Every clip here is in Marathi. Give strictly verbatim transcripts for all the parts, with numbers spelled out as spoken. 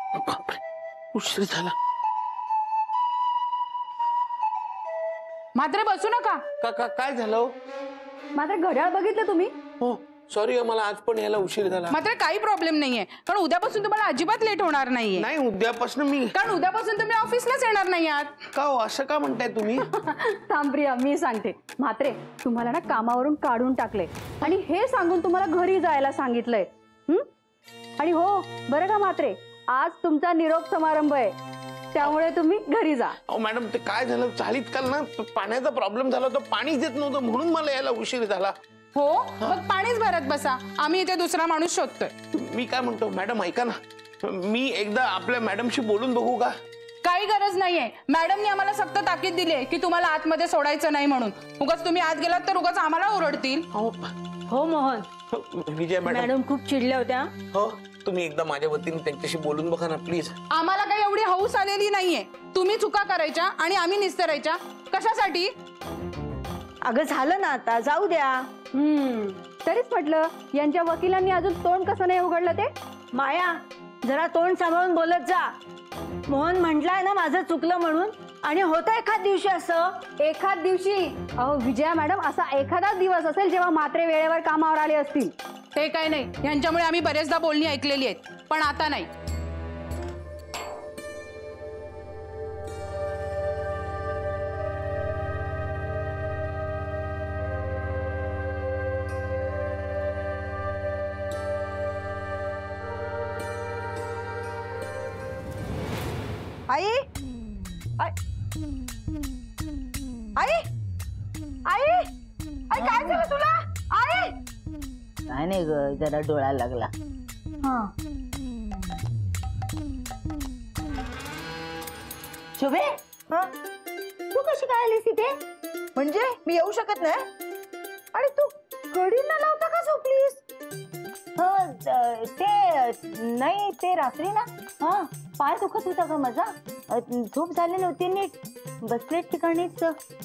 उशीर झाला. मात्र बसू नका. का का काय झालं? मात्र घड्याळ बघितलं तुम्ही? हो सॉरी, मला आज पण यायला उशीर झाला. मात्र काही प्रॉब्लेम नाहीये, कारण उद्यापासून तुम्हाला अजिबात लेट होणार नाहीये. नाही उद्यापासून मी, कारण उद्यापासून तुम्ही ऑफिसलाच येणार नाही आहात. का हो असं का म्हणताय तुम्ही? थांब प्रिया, मी सांगते. म्हात्रे तुम्हाला ना कामावरून काढून टाकले आणि हे सांगून तुम्हाला घरी जायला सांगितलंय. आणि हो बरं का म्हात्रे, आज तुमचा निरोप समारंभ आहे, त्यामुळे तुम्ही घरी जा. अहो मॅडम, ते काय झालं, चालीत काल ना पाण्याचा प्रॉब्लेम झाला होता, पाणीच देत नव्हतं, म्हणून मला यायला उशीर झाला. हो मग पाणीच भरत बसा, आम्ही इथे दुसरा माणूस शोधतोय. मी काय म्हणतो मॅडम, ऐका ना, मी एकदा आपल्या मॅडमशी बोलून बघू का? काही गरज नाहीये. मॅडमनी आम्हाला सक्त ताकीद दिली आहे की तुम्हाला आतमध्ये सोडायचं नाही म्हणून. उगाच तुम्ही आत गेलात तर उगाच आम्हाला ओरडतील. हो मोहन, विजय मॅडम मॅडम खूप चिडल्या होत्या. हो, तुम्ही एकदा माझ्या वतीने त्यांच्याशी बोलून बघा ना प्लीज. आम्हाला काही एवढी हौस आलेली नाहीये. तुम्ही चुका करायच्या आणि आम्ही निस्तरायच्या. कशासाठी? अगं झालं ना, आता जाऊ द्या. हम्म तरीच म्हटलं यांच्या वकिलांनी अजून तोंड कसं नाही उघडलं ते. माया, जरा तोंड सांभाळून बोलत जा. मोहन म्हटलाय ना माझं चुकलं म्हणून, आणि होतं एखाद दिवशी असं. एखाद दिवशी? अहो विजया मॅडम, असा एखादा दिवस असेल जेव्हा मात्रे वेळेवर कामावर आले असतील. ते काय नाही, यांच्यामुळे आम्ही बरेचदा बोलणी ऐकलेली आहेत, पण आता नाही. आई आई आई आई आई काय झालं तुला? आई काय नाही ग, जरा डोळा लागला. हा शोभे, तू कशी काय आलीस इथे? म्हणजे मी येऊ शकत नाही? आणि तू कडी न लावता का झोपलीस? ते नाही, ते रात्री ना हा पाय दुखत होता का माझा, झोप झाली नव्हती नीट, बसले ठिकाणीच.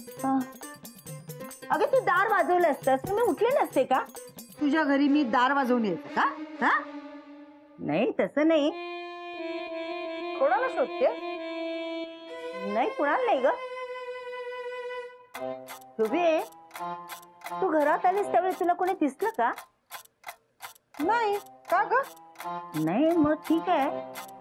अगं तू दार वाजवलं असतंस तर मी उठले नसते का? तुझ्या घरी मी दार वाजवून येते का? हा नाही तसं नाही. कोणाला शोधते? नाही कुणाला नाही ग. शोभे, तू घरात आलीस त्यावेळी तुला कोणी दिसलं का? नाही. का ग? नाही मग ठीक आहे.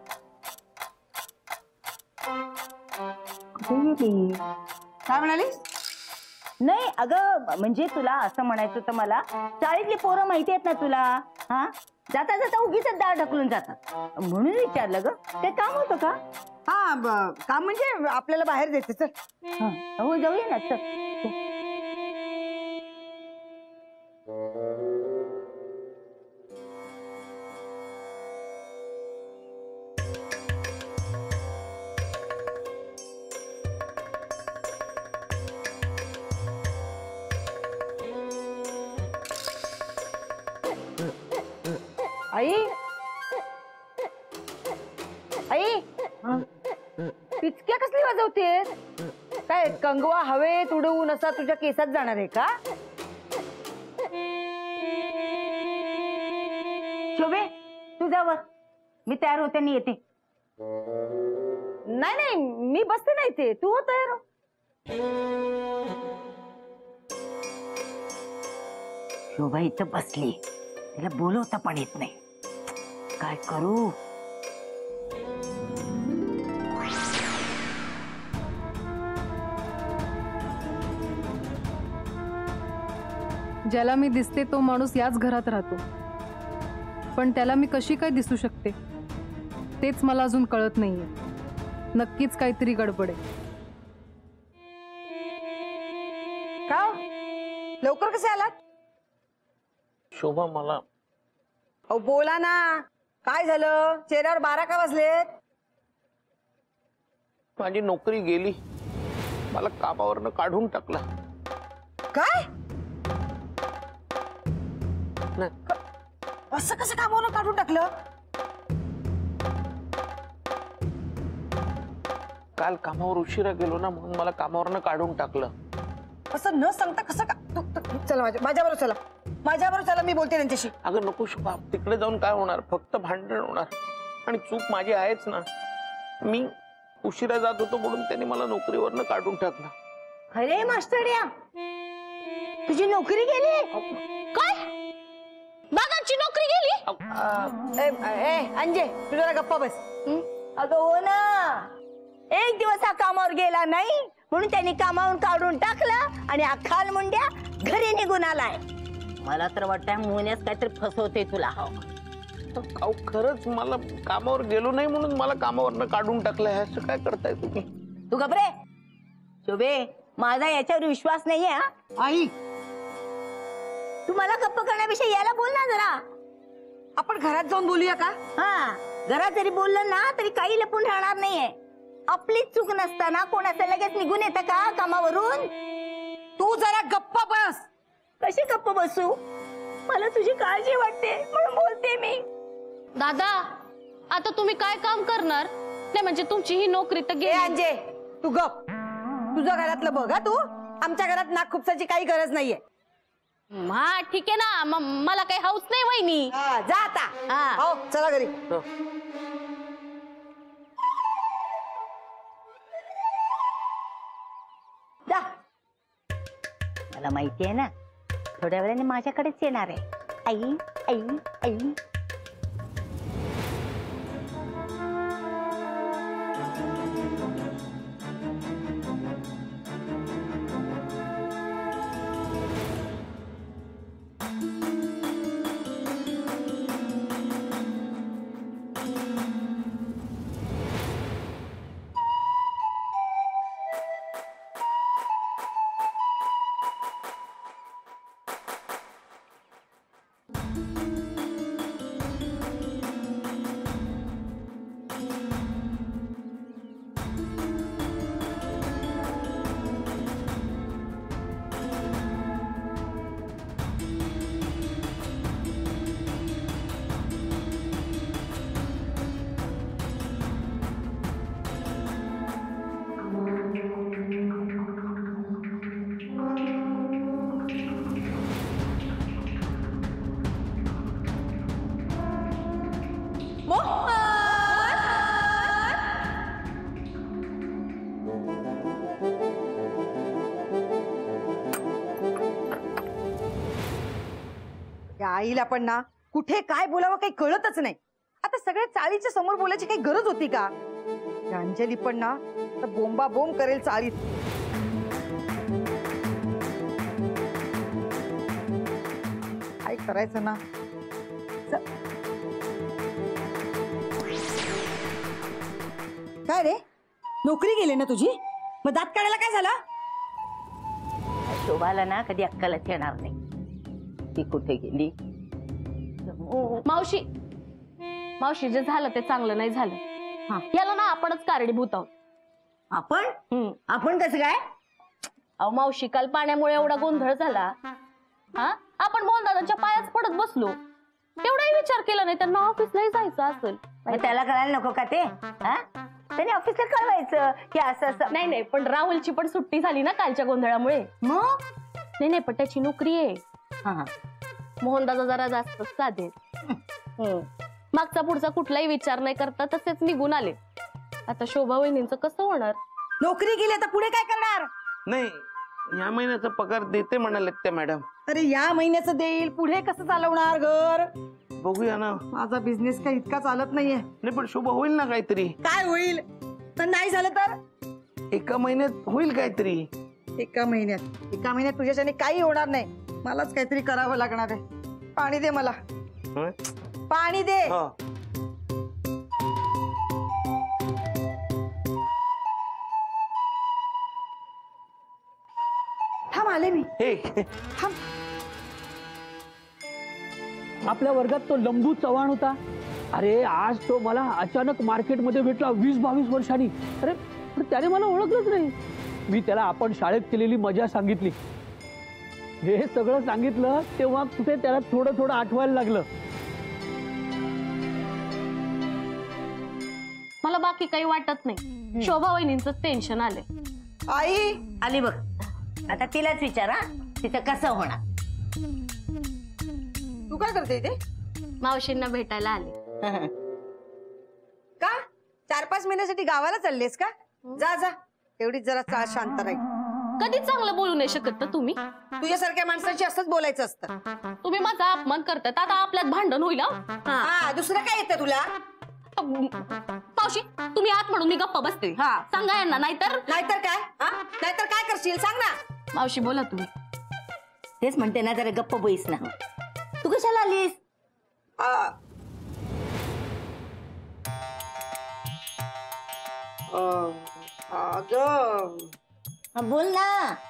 काय म्हणाली? नाही अगं, म्हणजे तुला असं म्हणायचं होतं मला, शाळेतली पोरं माहिती आहेत ना तुला, हा जाता जाता उगीच दार ढकलून जातात, म्हणून विचारलं ग. ते काम होतं का? हा काम म्हणजे आपल्याला बाहेर जायचं. चल. हो जाऊया ना, चल. आई आई पिचक्या कसली वाजवतेस? काय कंगवा हवेत उडवून असा तुझ्या केसात जाणार आहे का? शोभे, तू जावर, मी तयार होते आणि येते. नाही नाही, मी बसते नाही, ते तू हो तयार हो. शोभा इथं बसली, तिला बोलवता पण येत नाही, काय करू? ज्याला मी दिसते तो माणूस याच घरात राहतो, पण त्याला मी कशी काय दिसू शकते तेच मला अजून कळत नाहीये. नक्कीच काहीतरी गडबड आहे. का लवकर कसे आलात? शोभा मला. अहो बोला ना, काय झालं? चेहऱ्यावर बारा का वाजलेत? माझी नोकरी गेली, मला कामावरनं काढून टाकला. काय? नाही. असं कसं कामावरून काढून टाकलं? काल कामावर उशिरा गेलो ना, म्हणून मला कामावरनं काढून टाकलं. असं न सांगता कसं का? चला माझ्या माझ्याबरोबर चला, माझ्याबरोबर चला, मी बोलते त्यांच्याशी. अगं नको शोभा, तिकडे जाऊन काय होणार, फक्त भांडण होणार. आणि चूक माझी आहेच ना. मी उशिरा जात होतो म्हणून त्यांनी मला नोकरीवरनं काढून टाकलं. अरे मास्टरड्या, तुझी नोकरी गेली? काय दादाची नोकरी गेली? अंजे तू जरा गप्पा बस. अगं हो ना, एक दिवस हा कामावर गेला नाही म्हणून त्यांनी कामावरून काढून टाकलं आणि हा खाल मुंड्या घरी निघून आलाय. मला तर वाटतंय मोहनीच काहीतरी फसवते तुला. अहो खरंच मला कामावर गेलो नाही म्हणून मला कामावरनं काढून टाकलंय. असं काय करताय तुम्ही? तू घबरे शोभे, माझा याच्यावर विश्वास नाहीये. हा आई तू मला गप्प करण्याविषयी यायला बोल ना जरा. आपण घरात जाऊन बोलूया का? हा, घरात जरी बोललं ना तरी काही लपून राहणार नाहीये. आपलीच चूक नसताना कोणाचं लगेच निघून येतं का कामावरून? तू जरा गप्पा बस. कशी गप्प बसू? मला तुझी काळजी वाटते म्हणून बोलते मी. दादा आता तुम्ही काय काम करणार? नाही म्हणजे तुमची ही नोकरी तर ए गेली. अंजे तू गप. तुझं घरातलं बघ. हा तू आमच्या घरात नाक खुपसाची काही गरज नाहीये. हा ठीक आहे ना, म- मला काही हाऊस नाही वहिनी. हा, जा आता. हा. हो चला घरी. जा. मला माहिती आहे ना, थोड्या वेळाने माझ्याकडेच येणार आहे. आई आई आई. या आईला पण ना कुठे काय बोलावं काही कळतच नाही. आता सगळ्या चाळीच्या समोर बोलायची काही गरज होती का? या अंजली पण ना बोंबा बोंब करेल चाळीत. काय करायचं ना? काय रे, नोकरी गेली ना तुझी? मग दात काढायला काय झालं? शोभाला ना कधी अक्कलच येणार नाही. ती कुठे गेली? मावशी मावशी जे झालं ते चांगलं नाही झालं. याला ना आपणच कारणीभूत आहोत. आपण हम्म. आपण कसं काय? अहो मावशी काल पाण्यामुळे एवढा गोंधळ झाला. हा आपण मोहनदादांच्या पायाच पडत बसलो. तेवढाही विचार केला नाही त्यांना ऑफिसलाही जायचं असेल. मग त्याला कळायला नको का ते? हा, त्याने ऑफिसला कळवायचं की असं असं. नाही नाही पण राहुलची पण सुट्टी झाली ना कालच्या गोंधळामुळे. मग नाही नाही पण त्याची नोकरी आहे. हा, मोहनदादा जरा जास्त साधे. मागचा पुढचा कुठलाही विचार नाही करता तसेच निघून आले. आता शोभा वहिनींचं कसं होणार? नोकरी गेली तर पुढे काय करणार? नाही या महिन्याचा पगार देते म्हणाले त्या मॅडम. अरे या महिन्याचं देईल, पुढे कसं चालवणार घर? बघूया ना. माझा बिझनेस काही इतका चालत नाहीये. नाही पण शोभा होईल ना काहीतरी. काय होईल? तर नाही झालं तर एका महिन्यात होईल काहीतरी. एका महिन्यात एका महिन्यात तुझ्याच्याने काही होणार नाही. मलाच काहीतरी करावं लागणार आहे. पाणी दे मला. हं? पाणी दे. हा. थांब आले मी. हे थांब. आपल्या वर्गात तो लंबू चव्हाण होता. अरे आज तो मला अचानक मार्केटमध्ये भेटला वीस बावीस वर्षांनी. अरे पण त्याने मला ओळखलंच नाही. मी त्याला आपण शाळेत केलेली मजा सांगितली. हे सगळं सांगितलं तेव्हा कुठे त्याला थोडं थोडं आठवायला लागलं. मला बाकी काही वाटत नाही. शोभा वहिनींचं टेन्शन आले. आई आली बघ. आता तिलाच विचारा तिचं कसं होणार. तू काय करते इथे? मावशींना भेटायला आले. चार पाच महिन्यासाठी गावाला चाललेस का? जा जा, एवढीच जरा चाळ शांत राहील. कधीच चांगलं बोलू नाही शकत ना तुम्ही. तुझ्यासारख्या माणसाची असंच बोलायचं असतं. तुम्ही माझा अपमान करतात, आता आपल्यात भांडण होईल. हा, दुसरं काय येतं तुला? मावशी तुम्ही आत म्हणून मी गप्पा बसते. हा. सांगा यांना, नाहीतर नाहीतर काय? हा, नाहीतर काय करशील सांग ना. मावशी बोला तुम्ही. तेच म्हणते ना, जरा गप्प बैस ना. तू कशाला आलीस? आ, अ, अगं हा, बोल ना.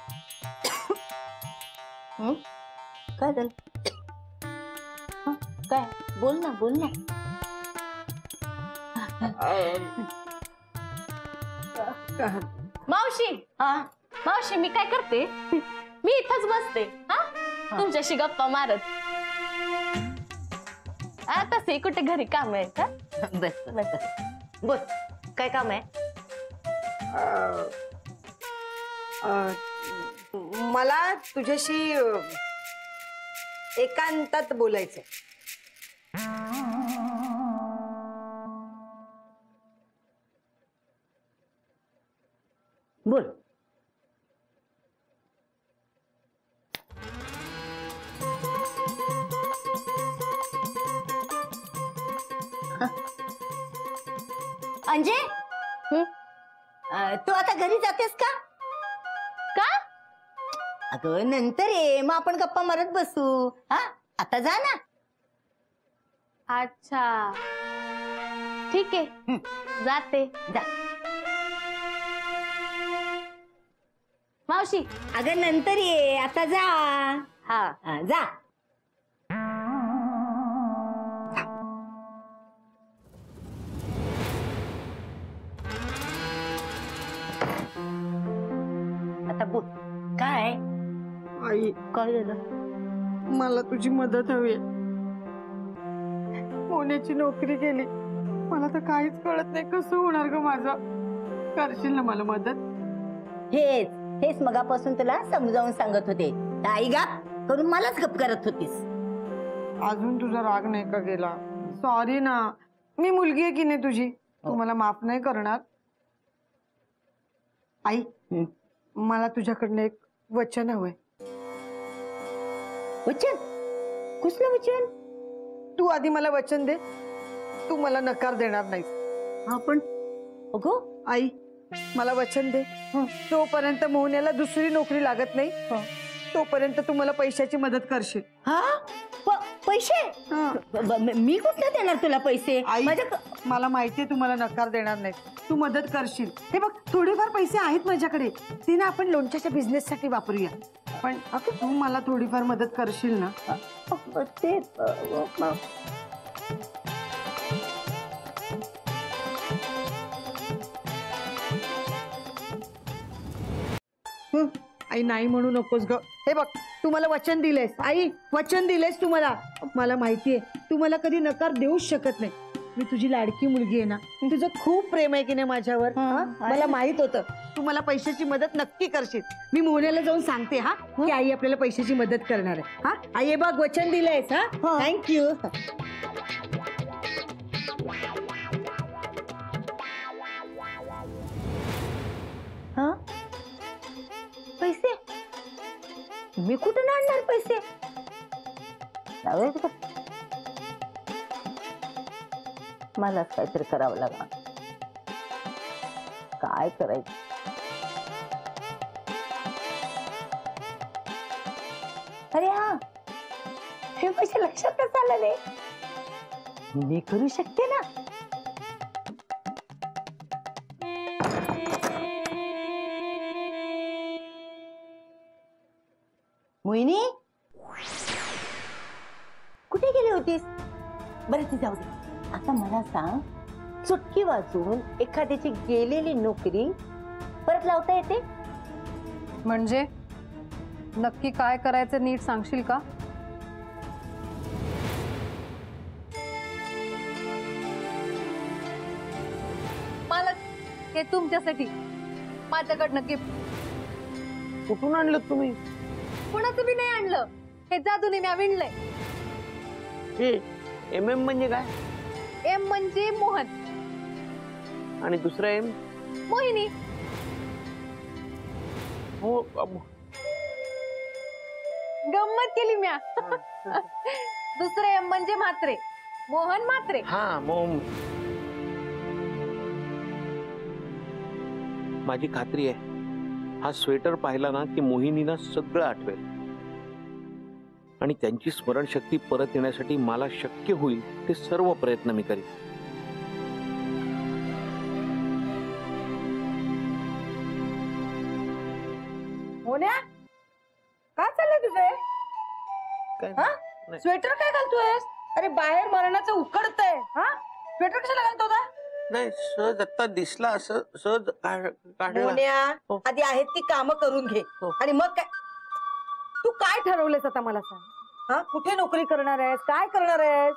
हं? काय झालं? हं? काय बोल ना, बोल ना. मावशी हा, मावशी मी काय करते, मी इथंच बसते हा तुमच्याशी गप्पा मारत. आता तसे कुठे घरी काम आहे का? बस बस. बोल, काय काम आहे? अ, अ, मला तुझ्याशी अ, एकांतात बोलायचंय. बोल. अंजे, अ, तू आता घरी जातेस का? का? अगं नंतर ये, मग आपण गप्पा मारत बसू. हा, आता जा ना. अच्छा ठीक आहे, हं. जाते. जा. मावशी अगं नंतर ये, आता जा. हा हा, जा. आता बोल, काय आई, काय झालं? मला तुझी मदत हवी. मोन्याची नोकरी गेली, मला तर काहीच कळत नाही कसं होणार ग माझं. करशील ना मला मदत? हेच हेच मगापासून तुला समजावून सांगत होते. आई गा करून मलाच गप करत होतीस. अजून तुझा राग नाही का गेला? सॉरी ना, मी मुलगी आहे की नाही तुझी, तू मला माफ नाही करणार? आई, हं. मला तुझ्याकडनं एक वचन हवंय. वचन? कुठलं वचन? तू आधी मला वचन दे, तू मला नकार देणार नाहीस. हा पण अगो आई, मला वचन दे, जोपर्यंत मोहन्याला दुसरी नोकरी लागत नाही तोपर्यंत तू मला पैशाची मदत करशील. हा, प- पैसे? हा. ब- ब- मी कुठलं देणार तुला पैसे? आई, माझ्या मला माहितीये तू मला नकार देणार नाही, तू मदत करशील. हे बघ, थोडेफार पैसे आहेत माझ्याकडे, ते ना आपण लोणच्याच्या बिझनेस साठी वापरूया. पण तू मला थोडीफार मदत करशील ना? ते हं, आई नाही म्हणू नकोस ग. हे बघ, तू मला वचन दिलेस आई, वचन दिलेस तू मला. मला माहितीये तू मला कधी नकार देऊच शकत नाही. मी तुझी लाडकी मुलगी आहे ना, तुझं खूप प्रेम आहे की नाही माझ्यावर. हा? मला माहित होतं तू मला पैशाची मदत नक्की करशील. मी मोहन्याला जाऊन सांगते हा की आई आपल्याला पैशाची मदत करणार आहे. हा आई, हे बघ वचन दिलंयस. हा, थँक्यू. हा, पैसे? मी कुठून आणणार पैसे? जाऊ दे, मलाच काहीतरी करावं लागणार. काय करायचं? अरे हा, हे पैसे लक्षातच आलं नाही. मी करू शकते ना. मोहिनी, कुठे गेली होतीस? बरं ती जाऊ दे. आता मला सांग, चुटकी वाजवून एखाद्याची गेलेली नोकरी परत लावता येते? म्हणजे नक्की काय करायचं नीट सांगशील का? मालक, हे तुमच्यासाठी माझ्याकडनं गिफ्ट. कुठून आणलं तुम्ही? कोणाचं बी नाही आणलं, हे जादूने मी विणलंय. हे एम एम म्हणजे काय? एम म्हणजे मोहन आणि दुसरं एम मोहिनी. हो अब- गंमत केली म्या. दुसरं एम म्हणजे म्हात्रे, मोहन म्हात्रे. हा मग माझी खात्री आहे हा स्वेटर पाहिला ना की मोहिनीला सगळं आठवेल आणि त्यांची स्मरणशक्ती परत येण्यासाठी मला शक्य होईल ते सर्व प्रयत्न मी करीन. मोन्या काय चाललंय तुझे? काय हा? नाही. स्वेटर काय घालतोयस? अरे बाहेर मरणाचं उकडतंय. हा स्वेटर कशाला घालतो का? नाही सहज आता दिसला असं सहज काढ- काढला. मोन्या हो. आधी आहेत ती कामं करून घे हो. आणि मग काय तू काय ठरवलंस आता मला सांग. हा कुठे नोकरी करणार आहेस? काय करणार आहेस?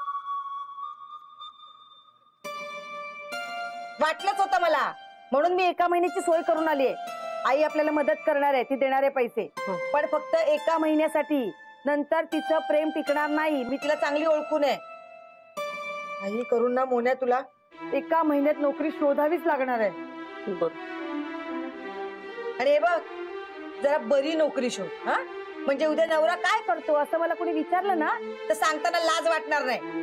वाटलंच होतं मला म्हणून मी एका महिन्याची सोय करून आली आहे. आई आपल्याला मदत करणार आहे ती देणार आहे पैसे पण फक्त एका महिन्यासाठी. नंतर तिचं प्रेम टिकणार नाही. मी तिला चांगली ओळखून आहे. आई करून ना मोन्या तुला एका महिन्यात नोकरी शोधावीच लागणार आहे. बरं. आणि हे बघ जरा बरी नोकरी शोध. हा म्हणजे उद्या नवरा काय करतो असं मला कोणी विचारलं ना तर सांगताना लाज वाटणार नाही.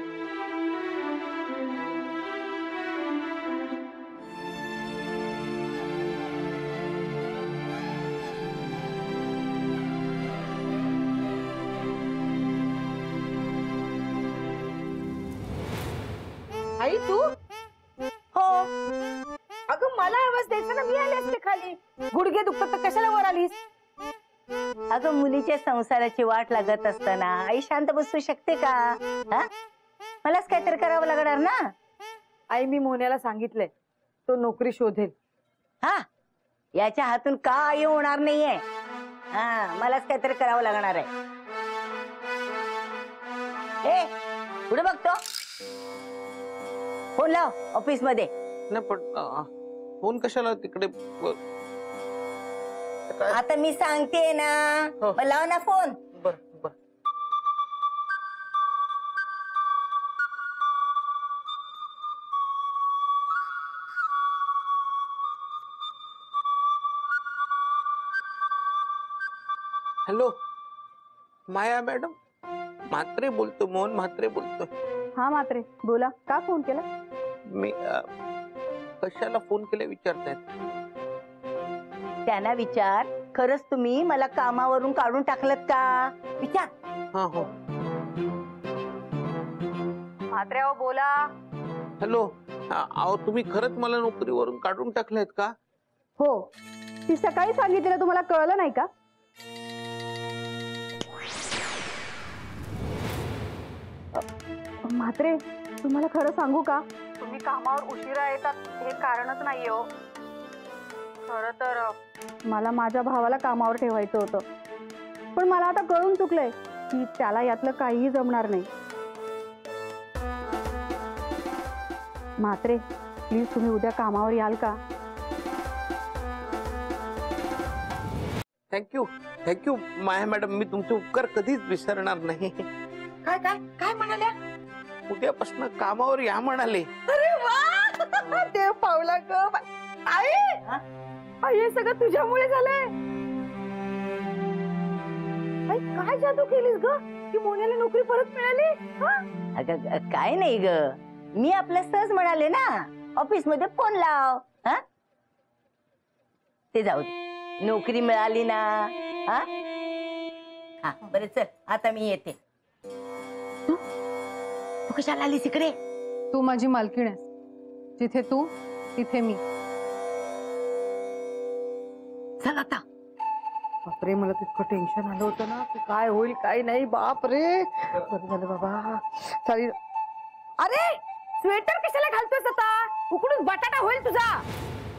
आई तू हो अगं मला आवाज द्यायचा ना मी आले असते खाली. गुडघे दुखतात तर कशाला वर आलीस? अगं मुलीच्या संसाराची वाट लागत असताना आई शांत बसू शकते का? हा मलाच काहीतरी करावं लागणार ना. आई मी मोन्याला सांगितलंय तो नोकरी शोधेल. हा याच्या हातून काय होणार नाहीये. हा मलाच काहीतरी करावं लागणार आहे. ए पुढे बघतो. फोन लाव ऑफिस मध्ये. नाही पण अं, फोन कशाला तिकडे ब- काय? आता मी सांगते ना हो. मग लाव ना फोन. बर बर. हॅलो माया मॅडम म्हात्रे बोलतो. मोहन म्हात्रे बोलतो. हा म्हात्रे बोला. का फोन केला? मी अं, कशाला फोन केले विचारतायत? त्यांना विचार खरंच तुम्ही मला कामावरून काढून टाकलत का विचार. हा हो. म्हात्रे अहो बोला. हॅलो अ- अहो तुम्ही खरंच मला नोकरीवरून काढून टाकलेत का? हो ती सकाळी सांगितलेलं तुम्हाला कळलं नाही का? अ, म्हात्रे तुम्हाला खरं सांगू का? तुम्ही कामावर उशिरा येतात हे कारणच नाहीये हो. खरं तर अ, मला माझ्या भावाला कामावर ठेवायचं होतं पण मला आता कळून चुकलंय की त्याला यातलं काहीही जमणार नाही. म्हात्रे प्लीज तुम्ही उद्या कामावर याल का? Thank you thank you Maya madam. मी तुमचे उपकार कधीच विसरणार नाही. काय काय काय म्हणाल्या? उद्यापासून कामावर या म्हणाले. अरे वा देव पावला ग. आई आई हे सगळं तुझ्यामुळे झालंय. आई काय जादू केलीस ग की मोन्याला नोकरी परत मिळाली? हा? अगं अगं, काय नाही ग मी आपलं सहज म्हणाले ना ऑफिस मध्ये फोन लाव. हा ते जाऊ दे. नोकरी मिळाली ना. हा हा बरं चल आता मी येते. तू तू कशाला आलीस इकडे? तू माझी मालकीण आहेस. जिथे तू तिथे मी. चल आता. बापरे मला तितकं टेन्शन आलं होतं ना की काय होईल काय नाही. बाप रे बरं झालं बाबा. चालेल. अरे स्वेटर कशाला घालतोस आता? उकडून बटाटा होईल तुझा.